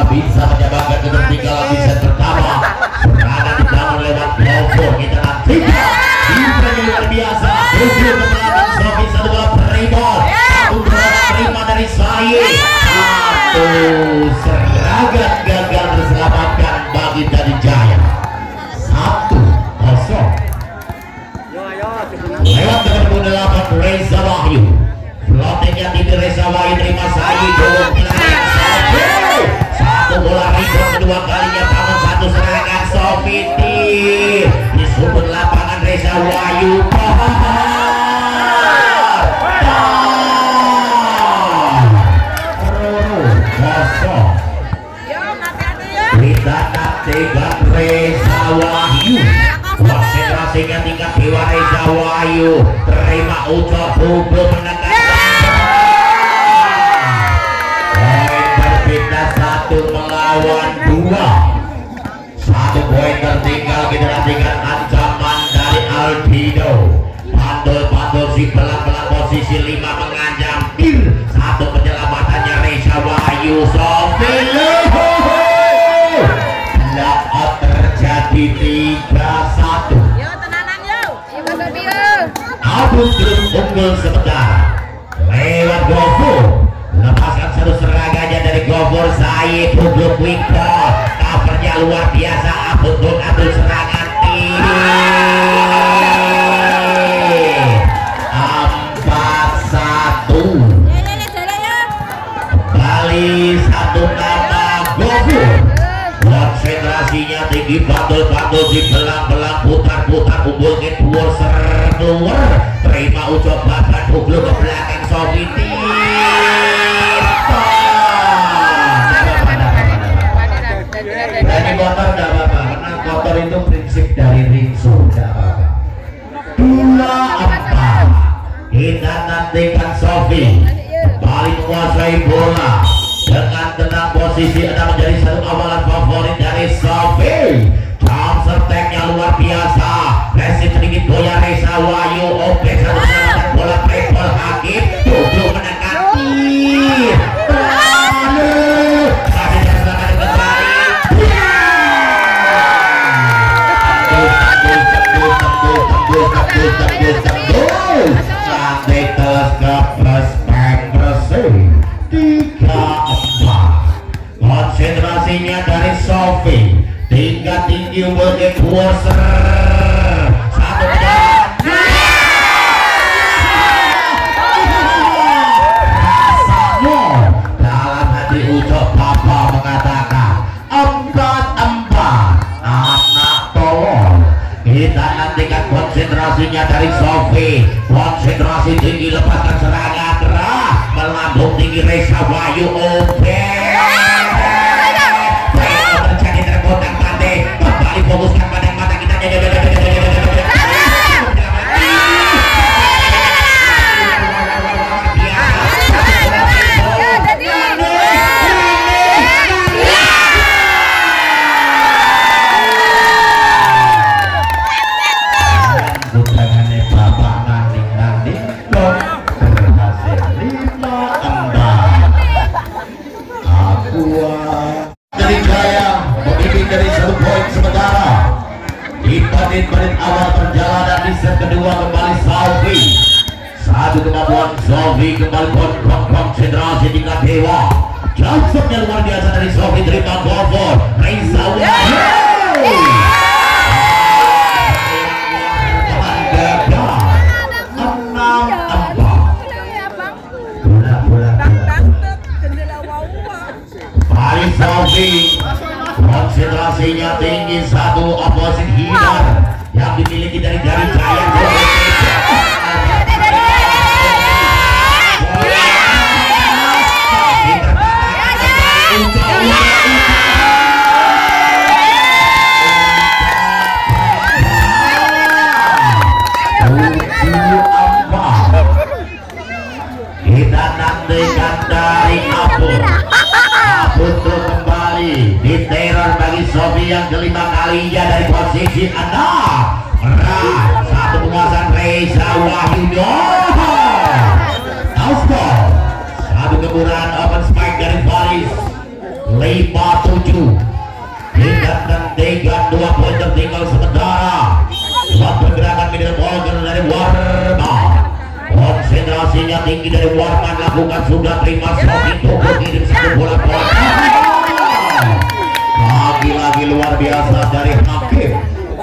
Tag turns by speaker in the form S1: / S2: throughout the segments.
S1: bisa menjabatkan ketertinggalan di set pertama. Serangan dibangun lewat Gofor. Kita nantikan defense luar biasa. Tujuh ke belakang Sofi, satu bola rebound. Satu bola terima dari Said. Satu serangan gagal terselamatkan bagi Dadi Jaya. 1-0. Lewat nomor 8 Reza Wahyu. Floatingnya tinggi Reza Wahyu terima Said. Satu bola rebound kedua kalinya bangun satu serangan Sofi di sudut lapangan Reza Wahyu. Kita nantikan Reza Wahyu. Konsentrasinya tingkat Dewa Reza Wahyu. Terima ucap Bobo menekan. Poin berbeda 1 melawan 2. 1 poin tertinggal. Kita nantikan ancaman dari Aldido. Pandol si pelan-pelan posisi 5 mengancam. 1 penyelamatannya Reza Wahyu. Sofi terjadi 3-1. Abus belum unggul sebentar lewat Gofor. Lepaskan satu serangannya dari Gofor. Said Hugo Wiko. Covernya luar biasa. Abus belum ambil serangan. 4-1. Kembali satu nama Gofor. Konsentrasinya tinggi, bandel di belang-belang, putar-putar, kumpul ke keluar, terima ucap babat, hublu ke belakang Sofi. Berani motor gak apa-apa, menang motor itu prinsip dari Rinso, gak apa-apa. 2-4. Kita nantikan Sofi kembali menguasai bola. Dengan tenang posisi ada menjadi satu awalan favorit dari Sofi. Jump serteknya luar biasa. Resip sedikit goyah Reza Wahyu. Oke, satu serangan bola travel Hakim. Tujuh mendekati. Masih terserangan kembali. Tembus. Cantik terus ke plus bersih. 3-4. Konsentrasinya dari Sofi. Tinggi Wilkie Kuoser. Satu rasanya dalam hati ucap Papa mengatakan 4-4. Anak tolong. Kita nantikan konsentrasinya dari Sofi. Konsentrasi tinggi, lepaskan serangan gerah. Melambung tinggi Reza Wahyu. Terjadi terkotak pandai. Kembali fokuskan pada mata kita. Bukannya bapak nanding dong. Berhasil 5-4. Dari Jaya memimpin dari 1 poin sementara. Di menit-menit awal perjalanan di set kedua kembali Sofi. Satu kemampuan Sofi kembali konsentrasi tingkat Dewa. Jumpshotnya luar biasa dari Sofi. Terima Gofor. Reza Wahyu. Sofi konsentrasinya tinggi, satu oposit hilang yang dimiliki dari Jaya. Kita nantikan dari Abut kembali di teror bagi Sofi yang kelima kalinya dari posisi 6. Satu penguasaan Reza Wahyu. Satu gemburan open spike dari Faris. 5-7. Tingkatkan 3-2 poin tertinggal sementara. Buat pergerakan middle ball dari Warma. Konsentrasinya tinggi dari Warman, lakukan sudah terima Sofi Toko kirim satu bola poin. Lagi-lagi luar biasa dari Hakim.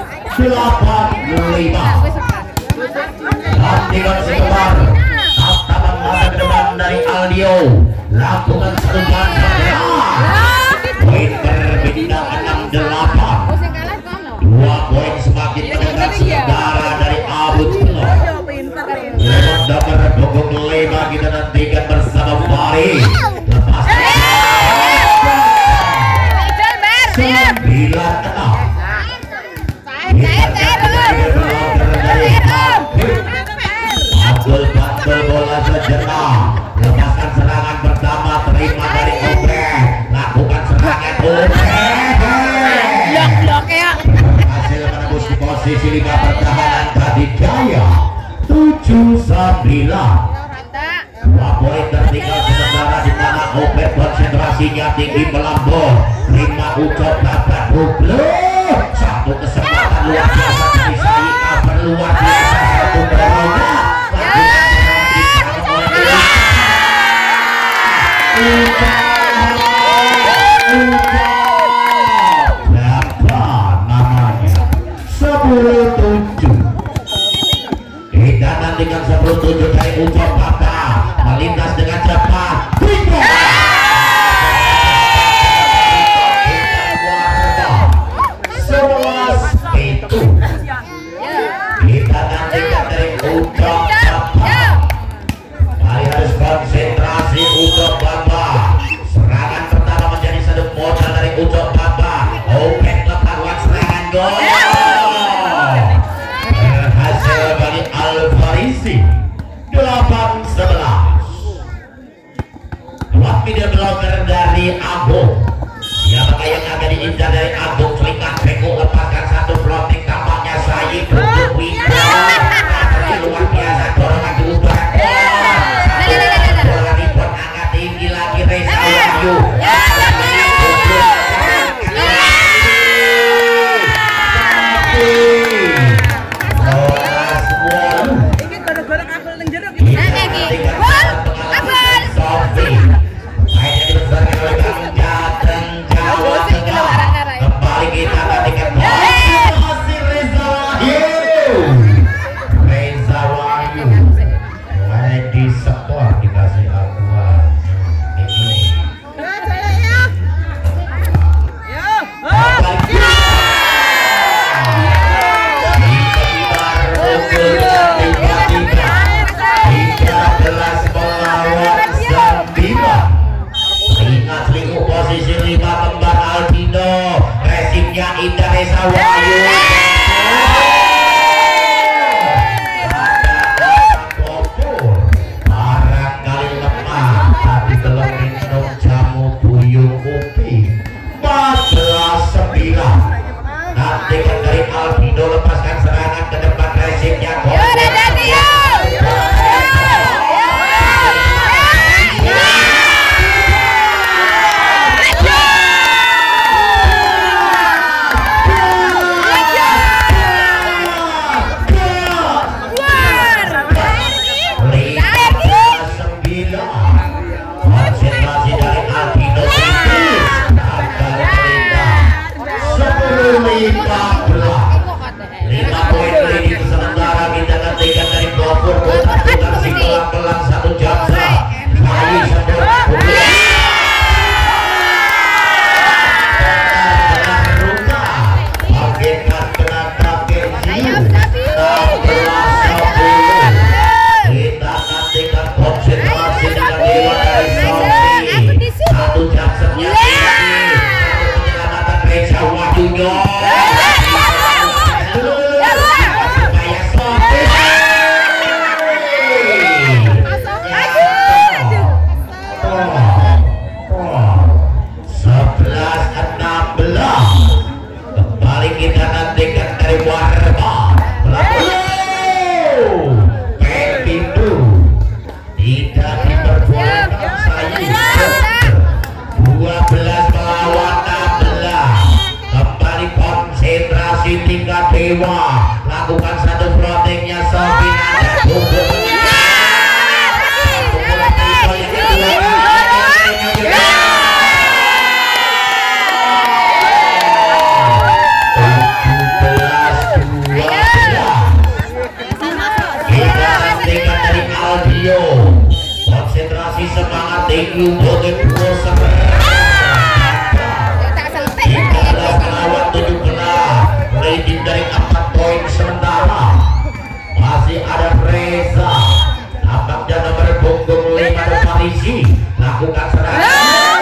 S1: 8-5. Nantikan sekebar taman mata ke depan dari Aldio, lakukan satu jangka poin berbeda 6-8. 2 poin semakin mendekat sementara dari Abu Tino. Lewat dapat pokok lema kita nantikan bersama Fari. Lepas 9-6. Bantul bola sejenak, lepaskan serangan pertama, terima dari Ope, lakukan serangan Ope, berhasil menembus posisi 5 pertahanan Kadijaya. 7-9. 2 poin tertinggal sementara di mana Ope konsentrasinya tinggi melambung, terima ucap dapat double. Satu kesempatan luar biasa dari Saika, berluar biasa satu peronya. Berapa namanya? 10-7. Kita nantikan 10-7 dari Ucap Papa melintas dengan cepat. 11-7. Kita nantikan dari Ucap Papa. Harus konsentrasi Ucap Papa. Serangan pertama menjadi satu modal dari Ucap Papa. Open letakkan serangan gol. Berhasil bagi Alvarisi. 8-11. Buat middle blocker dari Agung. Siapakah yang akan diincar dari Agung? Selingkat Beko lepaskan satu floating, tampaknya Sayi untuk Wika. Luar biasa dorongan di udara. Bola ribut angkat tinggi lagi Reza Wahyu. Kembali kita nantikan Reza Wahyu. Lady Sport dikasih akuan ini. Ingat selingkuh posisi 5 kembar Aldino. Resimnya Indah Reza Wahyu. Barangkali lemah, tapi belum minum jamu buyung kopi. 14-9. Nantikan dari Aldino, lepaskan serangan ke depan, resimnya gol. Konsentrasi dari Aldino tipis, gagal melindah. 10-15. 5 poin leading sementara kita nantikan dari Gofur. Putar si pelan-pelan satu jaksa. Bayi sebelum bagaikan kena kakek Jiu. 16-10. Kita nantikan konsentrasi dengan Dewa dari Sofi. Satu jaksetnya penyelamatan Reza Wahyu. Supaya Sofi konsentrasi tingkat dewa. Lakukan satu floatingnya Sofi ada hukum. Konsentrasi semangat tinggi untuk dua lawan 17 leading dari 4 poin sementara. Masih ada Reza tampaknya nomor punggung 5 dan Parisi lakukan serangan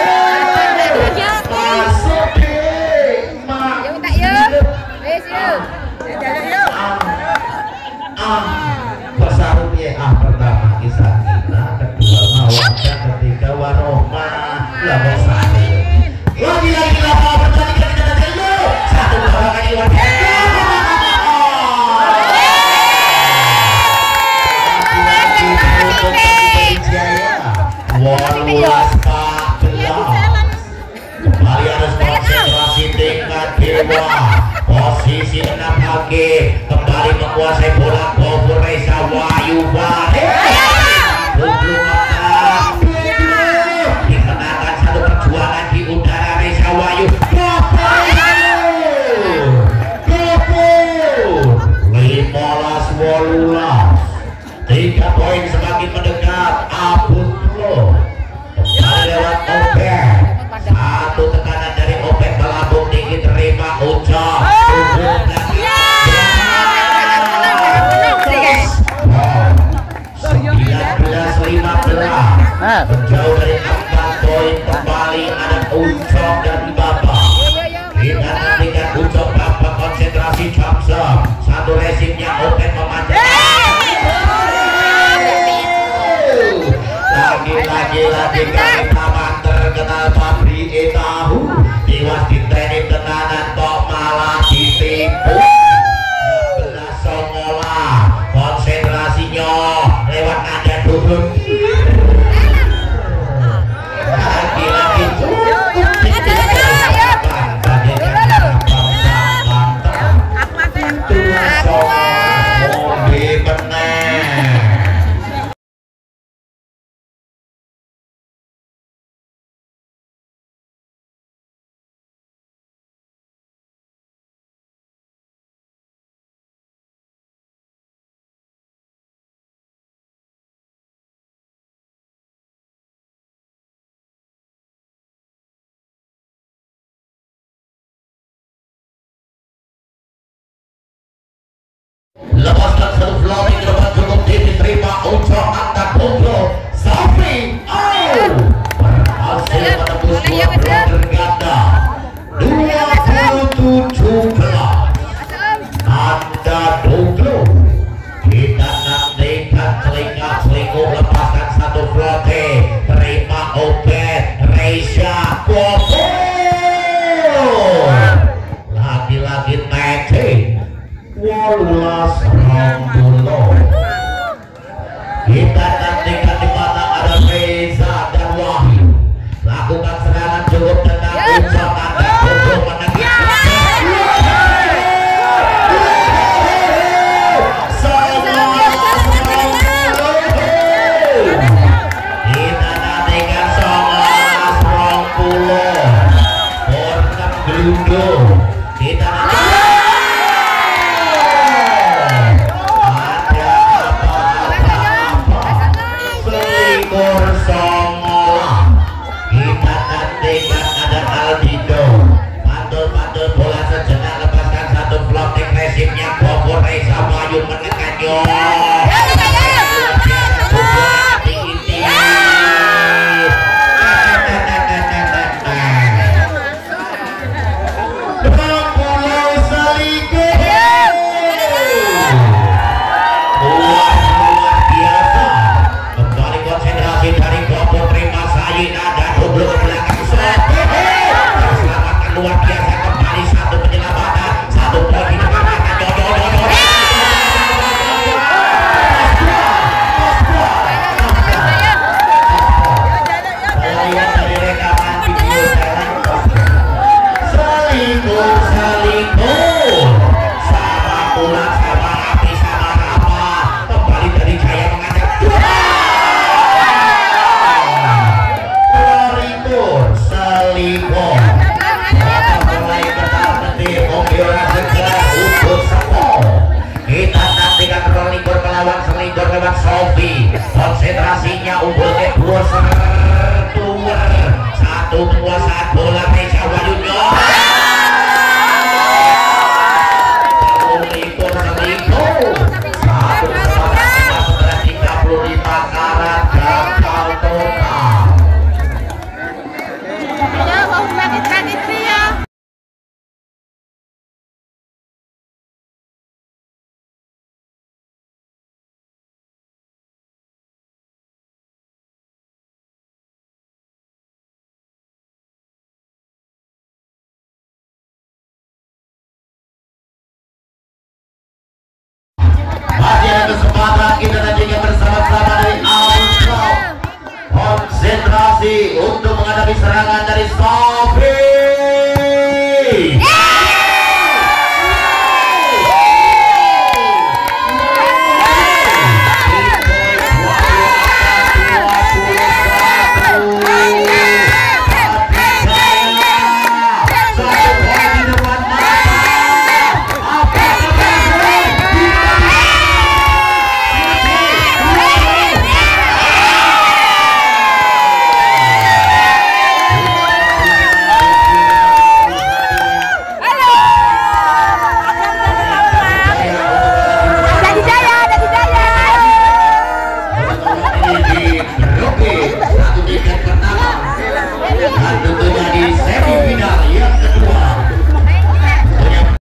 S1: masuk bersarungnya pertama kisah kita, kedua mawaknya, ketiga waroma lah lagi lapa pertandingan kita dulu satu orang kali Walulas 14 kembali harus konsentrasi tingkat dewa. Posisi 6 hakim kembali menguasai bola. Gofur Reza Wahyu dikenakan satu perjuangan di udara. Reza Wahyu Gofur 15-18 3 poin semakin mendekat. Abut Pro kembali lewat Opek, satu tekanan dari Opek melambung tinggi terima Ucap 19-15 menjauh dari 4 poin. Kembali ada Ucap dan Bapak. Kita nantikan Ucap Bapak konsentrasi Jamsam. Satu resimnya Opek memanjang lagi kami taman terkenal pabrik tahu tiwas di teknik tenanan kok malah ditipu. 16-19 konsentrasinya lewat nada dukun lagi lepaskan satu floating dapat cukup diterima Ucap angkat punggung Sofi berhasil menembus dua terganda 27-17. Anda Doglo kita nantikan telinga selingkuh. Lepaskan satu floating terima Obed Reza Gofur lagi-lagi matching 18-20. Kita nantikan di mana ada Reza dan Wahyu. Lakukan serangan cukup dengan Ucap anda untuk menangis. Kita nantikan 19-20 Bornam Gelundung. Kita Victor lewat Sofi. Konsentrasinya unggul kedua satu penguasaan bola Meja Wayunya. Selingkuh satu setelah 35 karat gagal total. Masih ada kesempatan kita nantinya bersama-sama dari Konsentrasi untuk menghadapi serangan dari Sol.